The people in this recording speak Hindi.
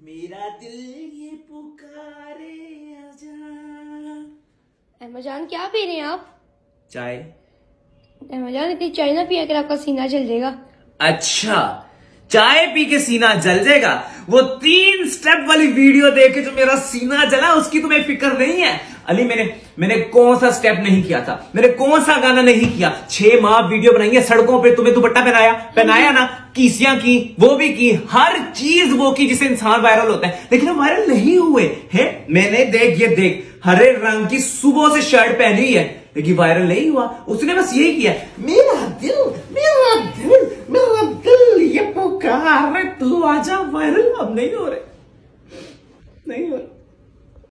मेरा दिल ये पुकारे आजा। अहमद क्या पी रहे हैं आप? चाय। अहमद इतनी चाय ना पिया कर आपका सीना जल जाएगा। अच्छा, चाय पी के सीना जल जाएगा? वो 3 स्टेप वाली वीडियो देख के जो मेरा सीना जला उसकी तुम्हें फिक्र नहीं है? अली मैंने कौन सा स्टेप नहीं किया था, मैंने कौन सा गाना नहीं किया? 6 माह वीडियो बनाई है, सड़कों पे तुम्हें दुपट्टा पहनाया ना, कीसियां की, वो भी की, हर चीज वो की जिससे इंसान वायरल होता है, लेकिन हम वायरल नहीं हुए हैं। मैंने देख हरे रंग की सुबह से शर्ट पहनी है लेकिन वायरल नहीं हुआ। उसने बस यही किया, मेरा दिल ये पुकार, तू आजा। वायरल अब नहीं हो रहे।